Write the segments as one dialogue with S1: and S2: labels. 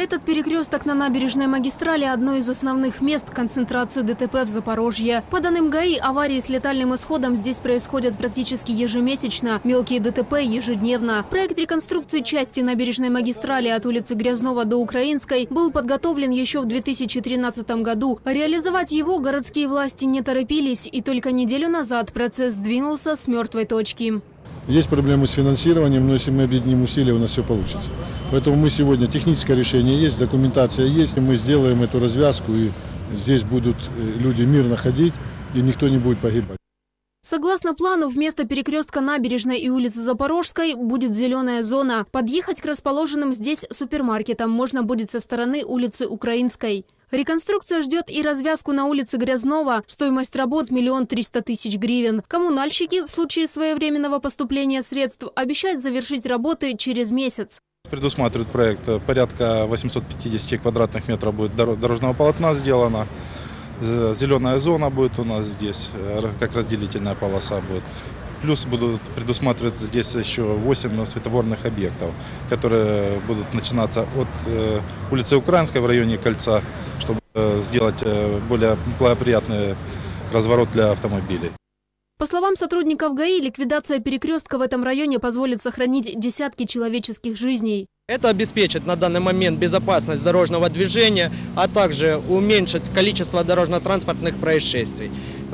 S1: Этот перекресток на набережной магистрали – одно из основных мест концентрации ДТП в Запорожье. По данным ГАИ, аварии с летальным исходом здесь происходят практически ежемесячно, мелкие ДТП – ежедневно. Проект реконструкции части набережной магистрали от улицы Грязнова до Украинской был подготовлен еще в 2013 году. Реализовать его городские власти не торопились, и только неделю назад процесс сдвинулся с мертвой точки.
S2: Есть проблемы с финансированием, но если мы объединим усилия, у нас все получится. Поэтому мы сегодня, техническое решение есть, документация есть, и мы сделаем эту развязку, и здесь будут люди мирно ходить, и никто не будет погибать.
S1: Согласно плану, вместо перекрестка набережной и улицы Запорожской будет зеленая зона. Подъехать к расположенным здесь супермаркетам можно будет со стороны улицы Украинской. Реконструкция ждет и развязку на улице Грязнова. Стоимость работ – 1 300 000 гривен. Коммунальщики в случае своевременного поступления средств обещают завершить работы через месяц.
S3: Предусматривает проект порядка 850 квадратных метров будет дорожного полотна сделано. Зеленая зона будет у нас здесь, как разделительная полоса будет. Плюс будут предусматривать здесь еще 8 светофорных объектов, которые будут начинаться от улицы Украинской в районе Кольца, чтобы сделать более благоприятный разворот для автомобилей.
S1: По словам сотрудников ГАИ, ликвидация перекрестка в этом районе позволит сохранить десятки человеческих жизней.
S4: Это обеспечит на данный момент безопасность дорожного движения, а также уменьшит количество дорожно-транспортных происшествий.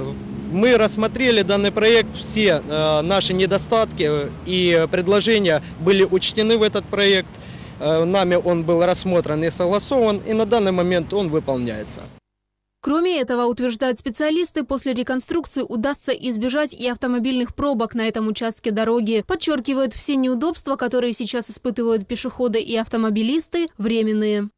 S4: Мы рассмотрели данный проект, все наши недостатки и предложения были учтены в этот проект. Нами он был рассмотрен и согласован, и на данный момент он выполняется.
S1: Кроме этого, утверждают специалисты, после реконструкции удастся избежать и автомобильных пробок на этом участке дороги. Подчеркивают, все неудобства, которые сейчас испытывают пешеходы и автомобилисты, временные.